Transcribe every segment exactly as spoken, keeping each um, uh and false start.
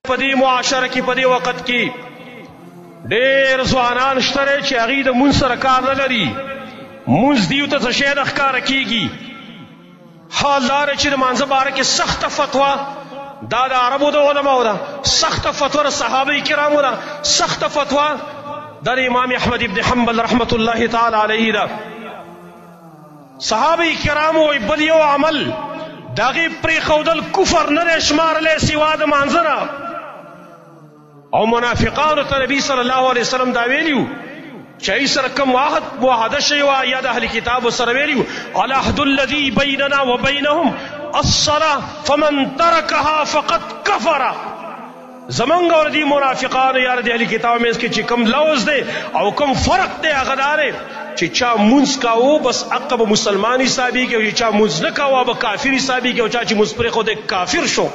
پدی معاشره کې پدی وخت کې ډېر ځوانان شته چې هغوی د مونځ سره کار نه لري. مونځ دیو ته څه شی نه ښکاره کېږي. حال دا دی چې د مانځه باره کې سخته فتوا دا د عربو د علماو ده، سخته فتوا د صحابه کرامو ده، سخته فتوا د امام احمد ابن حنبل رحمت الله تعالی علیه ده. صحابه کرامو وایي بل یو عمل د هغې پرېښودل کفر نه دی شمارلی سوا د مانځه نه. او منافقانو ته نبی صلی الله علیه وسلم دا ویلي وو چې هغوی سره کوم عهد معاهده شوې وه یا د اهل کتابو سره ویلي وو العهد الذي بیننا وبینهم الصلاة فمن ترکها فقد کفر. زمونږ او د دې منافقانو یا د اهل کتابو منځ کې چې کوم لوز دی او کوم فرق دی هغه دا دی چې چا مونځ کاوه بس هغه به مسلمان حسابېږي او چې چا مونځ نه کاوه به کافر حسابېږي او چا چې مونځ پرېښودی کافر شو.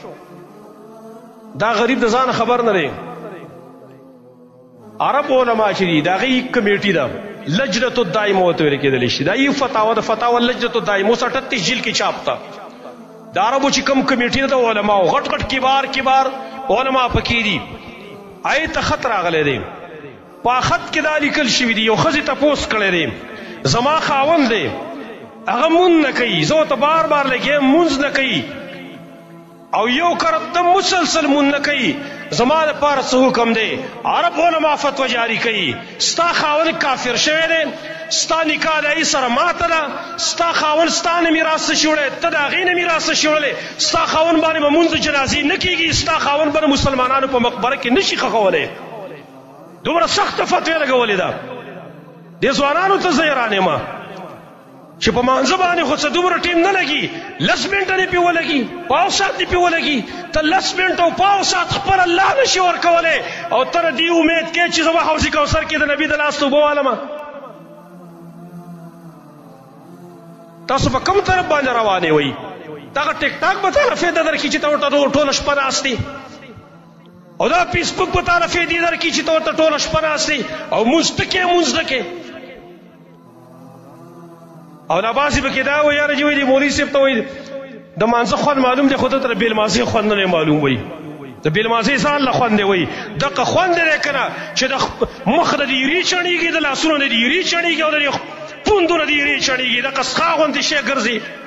دا غریب د ځانه خبر نه دی. عرب علما چې دي د هغې کمیټي ده لجنة الدائمه ورته ویل کېدلی شي. دا یو فتاوا د فتاوا لجنة الدائمه اوس اټتیس جیل کې چاپ ده. د عربو چې کوم کمیټي ده د علماو غټ غټ کبار کبار علما پکې دي. هغې ته خط راغلی دی، په خط کې دا لیکل شوي دي یو ښځې تپوس کړی دی زما خاوند دی هغه مونځ نه کوي، زه ورته بار بار لګیم مونځ نه کوي او یو کرت د مسلسل مونځ نه کوي، زما دپاره څه حکم دی؟ عرب علما فتوا جاری کوي ستا خاوند کافر شوی دی، ستا نکاح د هغې سره ماته ده، ستا خاوند ستا نه میراث څه شوړی، ته د هغې نه میراث څه شوړلی، ستا خاوند باندې به مونځ د جنازې نه کېږي، ستا خاوند به د مسلمانانو په مقبره کې نشي ښخولی. دومره سخته فتوی لګولې ده. دې ځوانانو ته زه حیران یم چې په مانځه باندې خو څه دومره ټیم نه لګي، لس منټه دې پې ولګي، پاو ساعت دې پې ولګي، ته لس منټه او پاو ساعت خپل الله نشي ورکولی او ته د دې امید کې چې زه به حوض کوثر کې د نبي د لاس اوبه والمه. تاسو په کوم طرف باندې روانې وئ؟ دغه ټیک ټاک به تاله فایده درکړي چې ته ورته ټوله شپه ناست دی، او دا فیسبوک به تاله فایدې درکړي چې ته ورته ټوله شپه ناست دی او مونځ ته کې مونځ نه کې. او دا بعضې به کې دا وایي یاره چې وایي د مولوي صاحب ته وایي د مانځه خوند معلوم دی خو ده ته د بېلمازۍ خوند نه دی معلوم وایي، د بېلمازۍ ځان له خوند دی وایي دغه خوند دی که نه چې د مخ د دیرې چڼېږي، د لاسونو د دیرې چڼېږي او د پوندو نه دیرې چڼېږي، دغه سخا غوندې شی ګرځي.